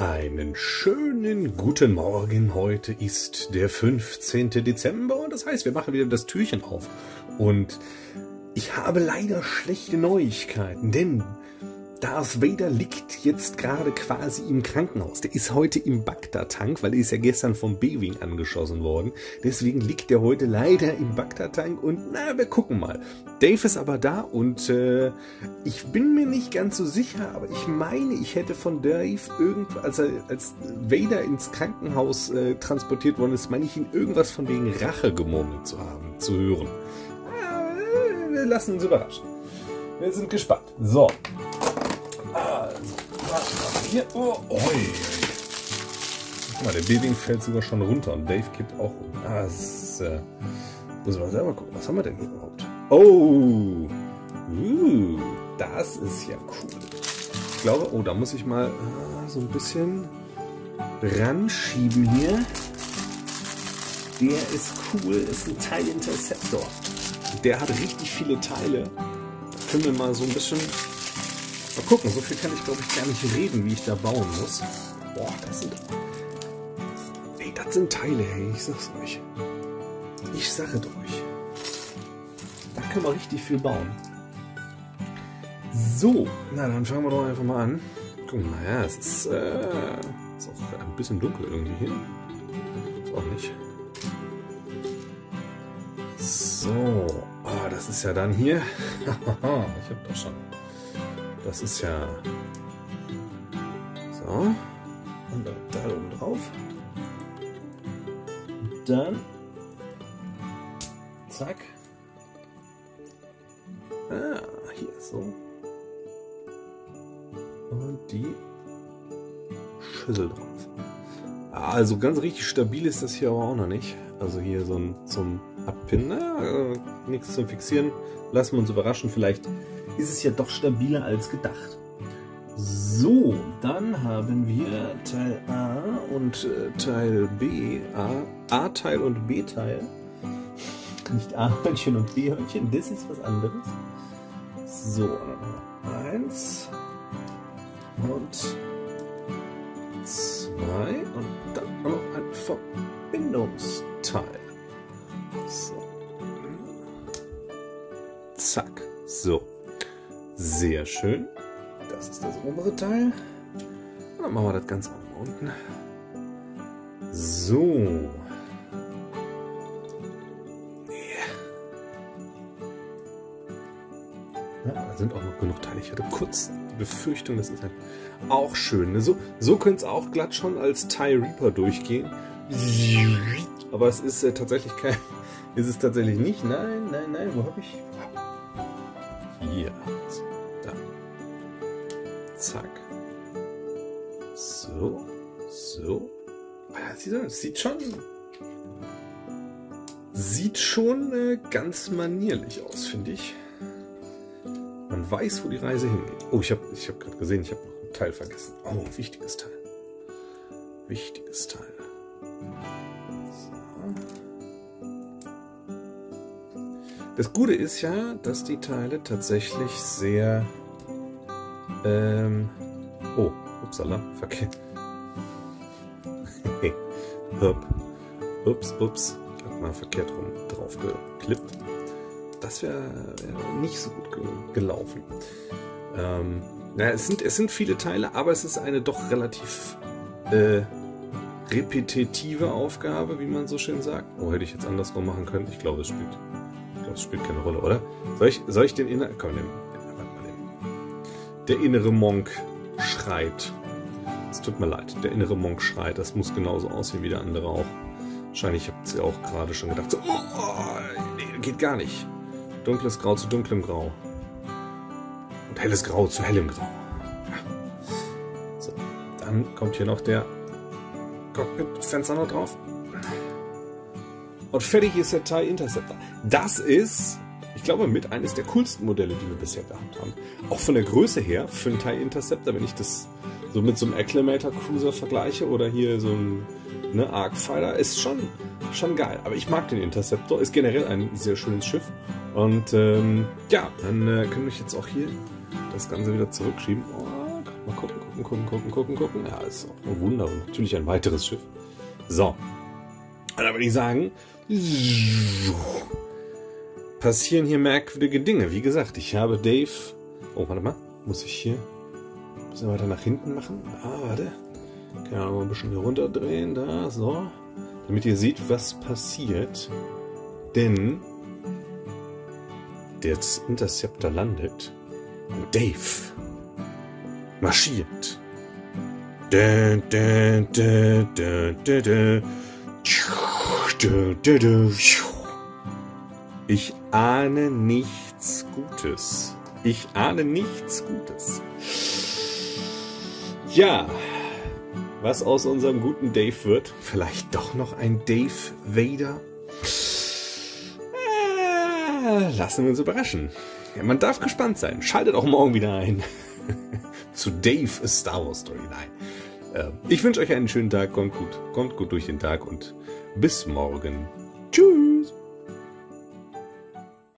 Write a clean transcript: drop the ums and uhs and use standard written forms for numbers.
Einen schönen guten Morgen. Heute ist der 15. Dezember und das heißt, wir machen wieder das Türchen auf. Und ich habe leider schlechte Neuigkeiten, denn Darth Vader liegt jetzt gerade quasi im Krankenhaus. Der ist heute im Bacta-Tank, weil er ist ja gestern vom B-Wing angeschossen worden. Deswegen liegt er heute leider im Bacta-Tank und na, wir gucken mal. Dave ist aber da und ich bin mir nicht ganz so sicher, aber ich meine, ich hätte von Dave als Vader ins Krankenhaus transportiert worden ist, meine ich ihn irgendwas von wegen Rache gemurmelt zu hören. Wir lassen uns überraschen. Wir sind gespannt. So. Also, hier. Oh, oi. Guck mal, der B-Wing fällt sogar schon runter und Dave kippt auch um. Das ist, müssen wir selber gucken. Was haben wir denn hier überhaupt? Oh. Das ist ja cool. Ich glaube, oh, da muss ich mal so ein bisschen ranschieben hier. Der ist cool, ist ein TIE Interceptor. Der hat richtig viele Teile. Da können wir mal so ein bisschen... Mal gucken, so viel kann ich glaube ich gar nicht reden, wie ich da bauen muss. Boah, das sind Teile, hey, ich sag's euch. Ich sage es euch. Da können wir richtig viel bauen. So, na dann fangen wir doch einfach mal an. Guck mal, ja, es ist auch ein bisschen dunkel irgendwie hier. Ist auch nicht. So, das ist ja dann hier. Ich hab das schon. Das ist ja so. Und dann da oben drauf. Und dann zack. Hier so. Und die Schüssel drauf. Also ganz richtig stabil ist das hier aber auch noch nicht. Also hier so ein zum Abpinnen. Nichts zum Fixieren. Lassen wir uns überraschen. Vielleicht ist es ja doch stabiler als gedacht. So, dann haben wir Teil A und Teil B. A-Teil und B-Teil. Nicht A-Hörnchen und B-Hörnchen, das ist was anderes. So, eins und zwei und dann noch ein Verbindungsteil. So. Zack. So. Sehr schön. Das ist das obere Teil. Und dann machen wir das Ganze auch mal unten. So. Ja, da sind auch noch genug Teile. Ich hatte kurz die Befürchtung, das ist halt auch schön. So könnte es auch glatt schon als TIE Reaper durchgehen. Aber es ist tatsächlich kein... Ist es tatsächlich nicht. Nein. Wo habe ich... Hier. Da. Zack. So. Das sieht schon ganz manierlich aus, finde ich. Man weiß, wo die Reise hingeht. Oh, ich hab gerade gesehen, ich habe noch ein Teil vergessen. Oh, ein wichtiges Teil. Wichtiges Teil. Das Gute ist ja, dass die Teile tatsächlich sehr... oh, upsala, verkehrt. Ups. Ich habe mal verkehrt rum drauf geklippt. Das wäre nicht so gut gelaufen. Es sind viele Teile, aber es ist eine doch relativ repetitive Aufgabe, wie man so schön sagt. Oh, hätte ich jetzt andersrum machen können. Ich glaube, das spielt keine Rolle, oder? Soll ich den inneren... Komm, der innere Monk schreit. Es tut mir leid, der innere Monk schreit. Das muss genauso aussehen wie der andere auch. Wahrscheinlich habt ihr auch gerade schon gedacht, so, nee, geht gar nicht. Dunkles Grau zu dunklem Grau. Und helles Grau zu hellem Grau. Ja. So, dann kommt hier noch der Cockpit-Fenster noch drauf. Und fertig ist der TIE Interceptor. Das ist, ich glaube, mit eines der coolsten Modelle, die wir bisher gehabt haben. Auch von der Größe her für einen TIE Interceptor, wenn ich das so mit so einem Acclamator Cruiser vergleiche oder hier so ein Arc Fighter, ist schon geil. Aber ich mag den Interceptor, ist generell ein sehr schönes Schiff. Und ja, dann können wir jetzt auch hier das Ganze wieder zurückschieben. Oh, mal gucken. gucken. Ja, ist auch ein Wunder und natürlich ein weiteres Schiff. So. Und da würde ich sagen, passieren hier merkwürdige Dinge. Wie gesagt, ich habe Dave... Oh, warte mal. Muss ich weiter nach hinten machen? Warte. Kann ich mal ein bisschen hier runterdrehen. Da, so. Damit ihr seht, was passiert. Denn der Interceptor landet und Dave marschiert. Ich ahne nichts Gutes. Ja, was aus unserem guten Dave wird? Vielleicht doch noch ein Dave Vader? Lassen wir uns überraschen. Ja, man darf gespannt sein. Schaltet auch morgen wieder ein zu Dave A Star Wars Storyline. Ich wünsche euch einen schönen Tag. Kommt gut durch den Tag und bis morgen. Tschüss.